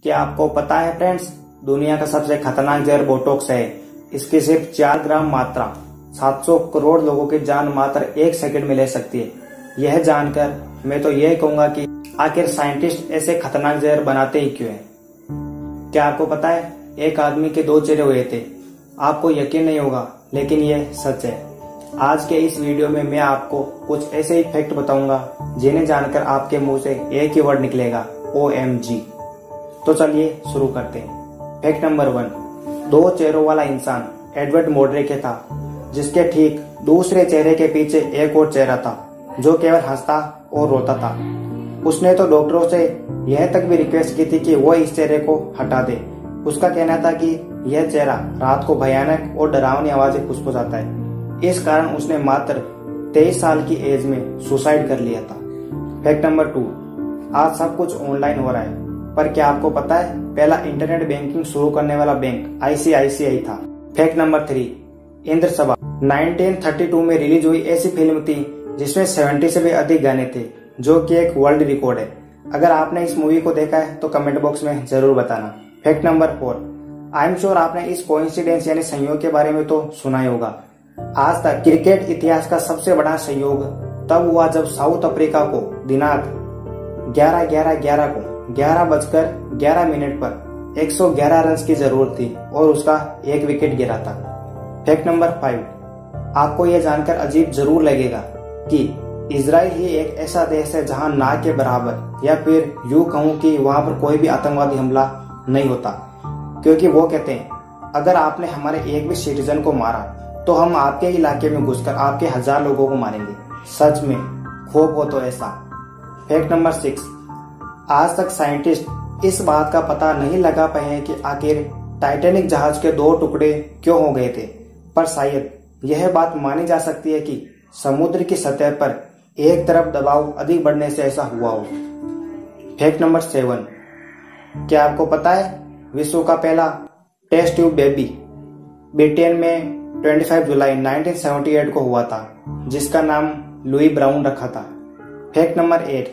क्या आपको पता है फ्रेंड्स, दुनिया का सबसे खतरनाक जहर बोटॉक्स है। इसकी सिर्फ 4 ग्राम मात्रा 700 करोड़ लोगों की जान मात्र 1 सेकंड में ले सकती है। यह जानकर मैं तो यह कहूंगा कि आखिर साइंटिस्ट ऐसे खतरनाक जहर बनाते ही क्यों हैं। क्या आपको पता है, एक आदमी के 2 चेहरे हुए थे। आपको यकीन नहीं होगा, लेकिन यह सच है। आज के इस वीडियो में मैं आपको कुछ ऐसे ही फैक्ट बताऊंगा जिन्हें जानकर आपके मुंह से एक ही वर्ड निकलेगा, OMG। तो चलिए शुरू करते हैं। फैक्ट नंबर 1, 2 चेहरों वाला इंसान एडवर्ड मोड्रेके था, जिसके ठीक दूसरे चेहरे के पीछे एक और चेहरा था जो केवल हंसता और रोता था। उसने तो डॉक्टरों से यह तक भी रिक्वेस्ट की थी कि वो इस चेहरे को हटा दे। उसका कहना था कि यह चेहरा रात को भयानक और डरावनी आवाजें फुसफुसाता है। इस कारण उसने मात्र 23 साल की एज में सुसाइड कर लिया था। फैक्ट नंबर 2, आज सब कुछ ऑनलाइन हो रहा है, पर क्या आपको पता है पहला इंटरनेट बैंकिंग शुरू करने वाला बैंक ICICI था। फैक्ट नंबर 3, इंद्रसभा 1932 में रिलीज हुई ऐसी फिल्म थी जिसमें 70 से भी अधिक गाने थे, जो कि एक वर्ल्ड रिकॉर्ड है। अगर आपने इस मूवी को देखा है तो कमेंट बॉक्स में जरूर बताना। Fact number 4, I am sure आपने इस कोइंसिडेंस यानी संयोग के बारे में तो सुना ही होगा। आज तक क्रिकेट इतिहास का सबसे बड़ा संयोग तब हुआ जब साउथ अफ्रीका को दिनांक 11/11/11 को 11:11 पर 111 रन की जरूरत थी और उसका 1 विकेट गिरा था। फैक्ट नंबर 5, आपको यह जानकर अजीब जरूर लगेगा कि इजराइल ही एक ऐसा देश है जहां ना के बराबर, या फिर यूं कहूं कि वहां पर कोई भी आतंकवादी हमला नहीं होता, क्योंकि वो कहते हैं अगर आपने हमारे एक भी सिटीजन को मारा तो हम आपके इलाके में घुसकर आपके 1000 लोगों को मारेंगे। सच में खूब हो तो ऐसा। फैक्ट नंबर 6, आज तक साइंटिस्ट इस बात का पता नहीं लगा पाए हैं कि आखिर टाइटैनिक जहाज के 2 टुकड़े क्यों हो गए थे, पर शायद यह बात मानी जा सकती है कि समुद्र की सतह पर एक तरफ दबाव अधिक बढ़ने से ऐसा हुआ हो। फैक्ट नंबर 7, क्या आपको पता है विश्व का पहला टेस्ट ट्यूब बेबी ब्रिटेन में 25 जुलाई 1978 को हुआ था, जिसका नाम लुई ब्राउन रखा था। फैक्ट नंबर 8,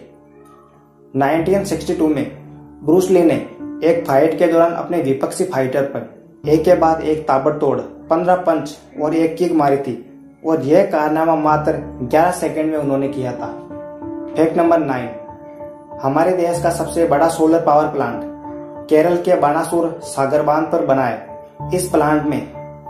1962 में ब्रूस ली ने एक फाइट के दौरान अपने विपक्षी फाइटर पर एक के बाद एक ताबड़तोड़ 15 पंच और एक किक मारी थी, और यह कारनामा मात्र 11 सेकंड में उन्होंने किया था। फैक्ट नंबर 9, हमारे देश का सबसे बड़ा सोलर पावर प्लांट केरल के बानासुर सागर बांध पर बना है। इस प्लांट में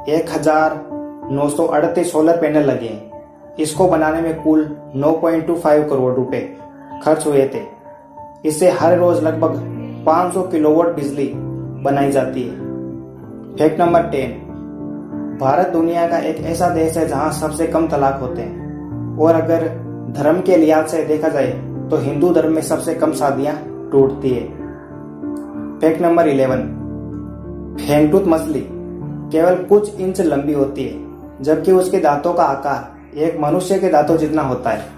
1938 सोलर पैनल लगे हैं। इसको बनाने में कुल 9.25 करोड़ रुपए खर्च हुए थे। इससे हर रोज लगभग 500 किलोवाट बिजली बनाई जाती है। फैक्ट नंबर 10, भारत दुनिया का एक ऐसा देश है जहां सबसे कम तलाक होते हैं, और अगर धर्म के लिहाज से देखा जाए तो हिंदू धर्म में सबसे कम शादियां टूटती है। फैक्ट नंबर 11, फेंगटूथ मछली केवल कुछ इंच लंबी होती है, जबकि उसके दांतों का आकार एक मनुष्य के दांतों जितना होता है।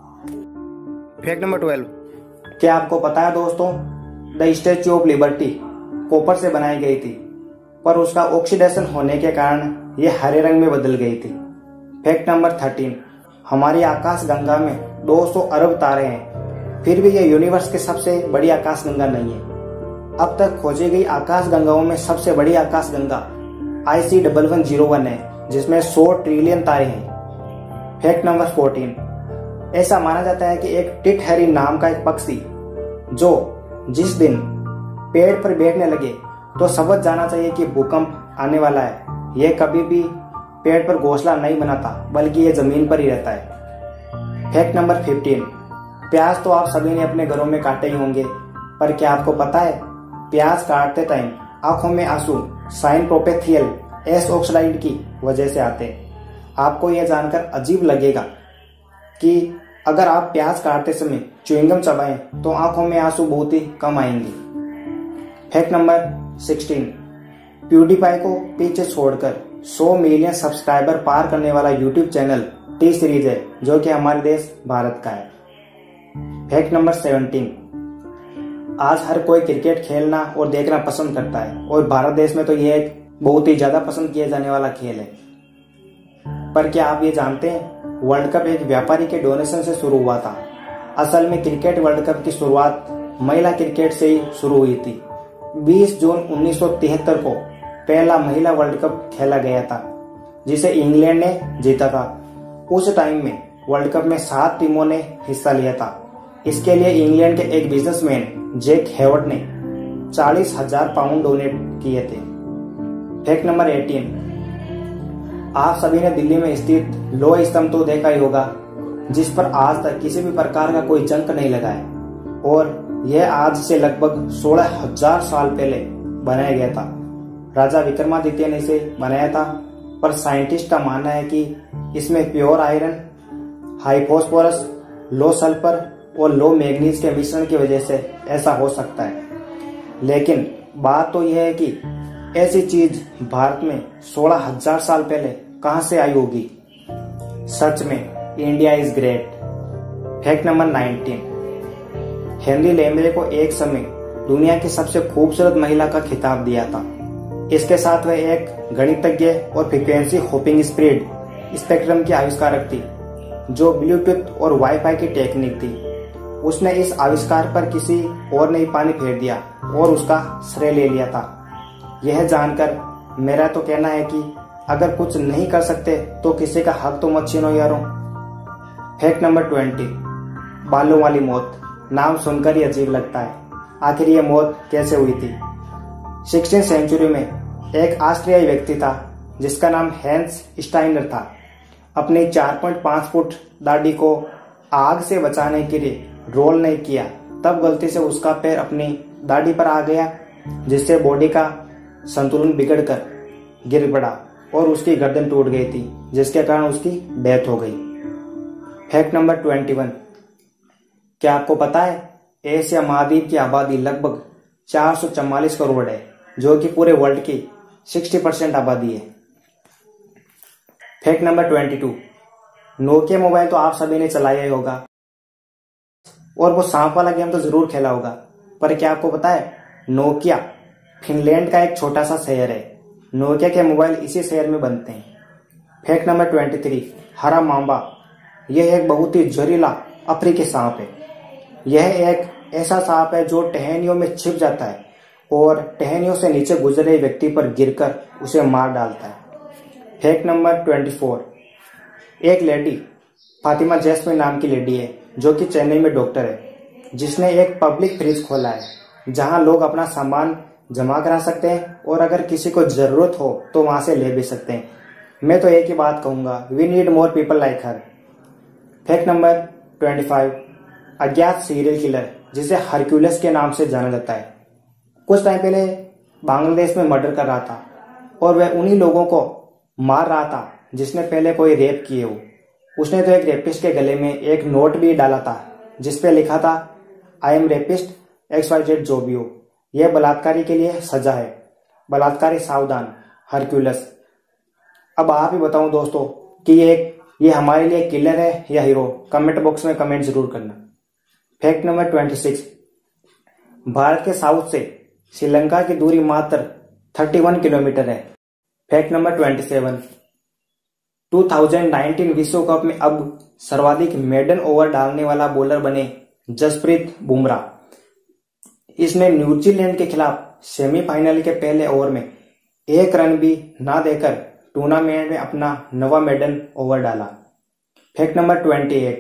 फैक्ट नंबर 12, क्या आपको पता है दोस्तों, the statue of liberty copper से बनाई गई थी, पर उसका ऑक्सीडेशन होने के कारण यह हरे रंग में बदल गई थी। फैक्ट नंबर 13, हमारी आकाश गंगा में 200 अरब तारे हैं, फिर भी यह यूनिवर्स की सबसे बड़ी आकाश गंगा नहीं है। अब तक खोजी गई आकाश गंगाओं में सबसे बड़ी आकाश गंगा IC1101 है, जिसमें 100 ट्रिलियन तारे हैं। फैक्ट नंबर 14, ऐसा माना जाता है कि एक टिट हैरी नाम का एक पक्षी जो जिस दिन पेड़ पर बैठने लगे तो समझ जाना चाहिए कि भूकंप आने वाला है। यह कभी भी पेड़ पर घोंसला नहीं बनाता, बल्कि यह जमीन पर ही रहता है। फैक्ट नंबर 15, प्याज तो आप सभी ने अपने घरों में काटे ही होंगे, पर क्या आपको पता है प्याज काटते टाइम आंखों में आंसू साइनप्रोपेथियल एस ऑक्साइड की वजह से आते हैं। आपको यह जानकर अजीब लगेगा कि अगर आप प्याज काटते समय च्युइंगम चबाएं तो आंखों में आंसू बहुत ही कम आएंगे। फैक्ट नंबर 16, प्यूडीपाई को पीछे छोड़कर 100 मिलियन सब्सक्राइबर पार करने वाला यूट्यूब चैनल टी सीरीज है, जो कि हमारे देश भारत का है। फैक्ट नंबर 17, आज हर कोई क्रिकेट खेलना और देखना पसंद करता है, और भारत देश में तो यह एक बहुत ही ज्यादा पसंद किया जाने वाला खेल है। पर क्या आप ये जानते हैं वर्ल्ड कप एक व्यापारी के डोनेशन से शुरू हुआ था। असल में क्रिकेट वर्ल्ड कप की शुरुआत महिला क्रिकेट से ही शुरू हुई थी। 20 जून 1973 को पहला महिला वर्ल्ड कप खेला गया था, जिसे इंग्लैंड ने जीता था। उस टाइम में वर्ल्ड कप में 7 टीमों ने हिस्सा लिया था। इसके लिए इंग्लैंड के एक बिजनेसमैन जैक हेवर्ड ने 40,000 पाउंड डोनेट किए थे। फैक्ट नंबर 18, आप सभी ने दिल्ली में स्थित लोह स्तंभ तो देखा ही होगा, जिस पर आज तक किसी भी प्रकार का कोई जंग नहीं लगा है, और यह आज से लगभग 16,000 साल पहले बनाया गया था। राजा विक्रमादित्य ने इसे बनाया था, पर साइंटिस्ट का मानना है कि इसमें pure iron, high phosphorus, low sulphur और लो मैग्नीज के मिश्रण की वजह से ऐसा हो सकता है। लेकिन बात तो यह है कि ऐसी चीज भारत में 16,000 साल पहले कहां से आई होगी। सच में India is great. Fact number 19, Henry Lembe को एक समय दुनिया की सबसे खूबसूरत महिला का खिताब दिया था। इसके साथ वह एक गणितज्ञ और फ्रीक्वेंसी होपिंग स्पेक्ट्रम की आविष्कारक थी, जो ब्लूटूथ और वाईफाई की टेक्निक थी। उसने इस आविष्कार पर किसी और ने पानी फेर दिया और उसका श्रेय ले लिया था। यह जानकर मेरा तो कहना है कि अगर कुछ नहीं कर सकते तो किसी का हक तो मत छीनो यारो। फैक्ट नंबर 20, बालों वाली मौत। नाम सुनकर ही अजीब लगता है, आखिर ये मौत कैसे हुई थी। 16वीं सेंचुरी में एक ऑस्ट्रियाई व्यक्ति था जिसका नाम हैंस स्टाइनर था। अपनी 4.5 फुट दाढ़ी को आग से बचाने के लिए रोल नहीं किया, तब गलती से उसका पैर अपनी दाढ़ी पर आ गया, जिससे बॉडी का संतुलन बिगड़कर गिर पड़ा और उसकी गर्दन टूट गई थी, जिसके कारण उसकी डेथ हो गई। फैक्ट नंबर 21, क्या आपको पता है एशिया महाद्वीप की आबादी लगभग 444 करोड़ है, जो कि पूरे वर्ल्ड की 60% आबादी है। फैक्ट नंबर 22, नोकिया मोबाइल तो आप सभी ने चलाया ही होगा और वो सांप वाला गेम तो जरूर खेला होगा, पर क्या आपको पता है नोकिया फिनलैंड का एक छोटा सा शहर है। नोकिया के मोबाइल इसी शहर में बनते हैं। फैक्ट नंबर 23, हरा मांबा। यह एक बहुत ही जहरीला अफ्रीकी सांप है। यह एक ऐसा सांप है जो टहनियों में छिप जाता है और टहनियों से नीचे गुजर रहे व्यक्ति पर गिरकर उसे मार डालता है। फैक्ट नंबर 24, एक लेडी फातिमा जैस्मिन नाम की लेडी है, जो कि चेन्नई में डॉक्टर है, जिसने एक पब्लिक फ्रिज खोला है जहां लोग अपना सामान जमा करा सकते हैं और अगर किसी को जरूरत हो तो वहां से ले भी सकते हैं। मैं तो एक ही बात कहूंगा, we need more people like her. Fact number 25, अज्ञात सीरियल किलर जिसे हरक्यूलिस के नाम से जाना जाता है, कुछ टाइम पहले बांग्लादेश में मर्डर कर रहा था और वह उन्हीं लोगों को मार रहा था जिसने पहले कोई रेप किए हो। उसने तो एक रेपिस्ट के गले में एक नोट भी डाला था जिसपे लिखा था, आई एम रेपिस्ट XYZ जो भी हो। यह बलात्कारी के लिए सजा है। बलात्कारी सावधान, हरक्यूलिस। अब आप ही बताओ दोस्तों कि ये हमारे लिए किलर है या हीरो। कमेंट बॉक्स में कमेंट जरूर करना। फैक्ट नंबर 26, भारत के साउथ से श्रीलंका की दूरी मात्र 31 किलोमीटर है। फैक्ट नंबर 27, 2019 विश्व कप में अब सर्वाधिक मेडन ओवर डालने वाला बॉलर बने जसप्रीत बुमराह। इसने न्यूजीलैंड के खिलाफ सेमीफाइनल के पहले ओवर में 1 रन भी ना देकर टूर्नामेंट में अपना 9वां मेडन ओवर डाला। फैक्ट नंबर 28,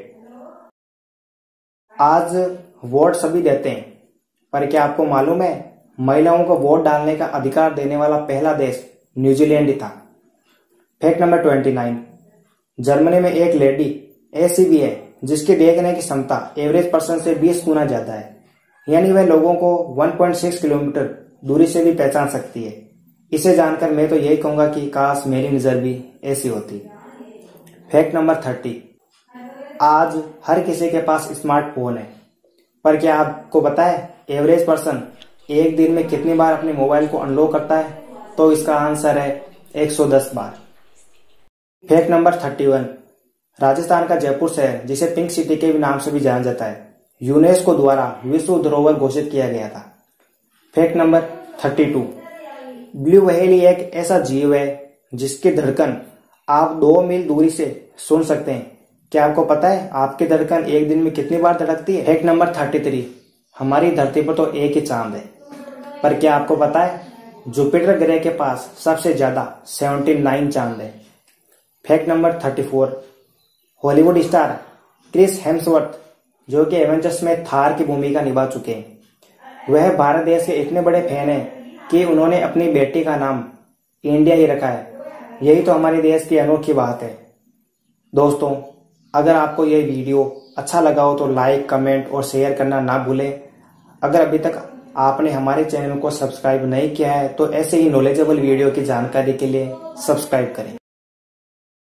आज वोट सभी देते हैं, पर क्या आपको मालूम है महिलाओं को वोट डालने का अधिकार देने वाला पहला देश न्यूजीलैंड ही था। फैक्ट नंबर 29, जर्मनी में एक लेडी ऐसी भी है जिसकी देखने की क्षमता एवरेज पर्सन से 20 गुना ज्यादा है, यानी वह लोगों को 1.6 किलोमीटर दूरी से भी पहचान सकती है। इसे जानकर मैं तो यही कहूंगा कि काश मेरी नजर भी ऐसी होती। फैक्ट नंबर 30, आज हर किसी के पास स्मार्टफोन है, पर क्या आपको पता है एवरेज पर्सन एक दिन में कितनी बार अपने मोबाइल को अनलॉक करता है? तो इसका आंसर है 110 बार। फैक्ट नंबर 31, राजस्थान का जयपुर शहर, जिसे पिंक सिटी के नाम से भी जाना जाता है, यूनेस्को द्वारा विश्व धरोहर घोषित किया गया था। फैक्ट नंबर 32, ब्लू व्हेल एक ऐसा जीव है जिसकी धड़कन आप 2 मील दूरी से सुन सकते हैं। क्या आपको पता है आपकी धड़कन एक दिन में कितनी बार धड़कती है? फैक्ट नंबर 33, हमारी धरती पर तो एक ही चांद है। पर क्या आपको पता है जुपिटर ग्रह के पास सबसे ज्यादा 79 चांद है। Fact number 34, Hollywood star Chris Hemsworth जो कि एवेंजर्स में थार की भूमिका निभा चुके हैं, वह भारत देश के इतने बड़े फैन हैं कि उन्होंने अपनी बेटी का नाम इंडिया ही रखा है। यही तो हमारे देश की अनोखी बात है। दोस्तों, अगर आपको यह वीडियो अच्छा लगा हो तो लाइक, कमेंट और शेयर करना ना भूलें। अगर अभी तक आपने हमारे चैनल को सब्सक्राइब नहीं किया है तो ऐसे ही नॉलेजेबल वीडियो की जानकारी के लिए सब्सक्राइब करें।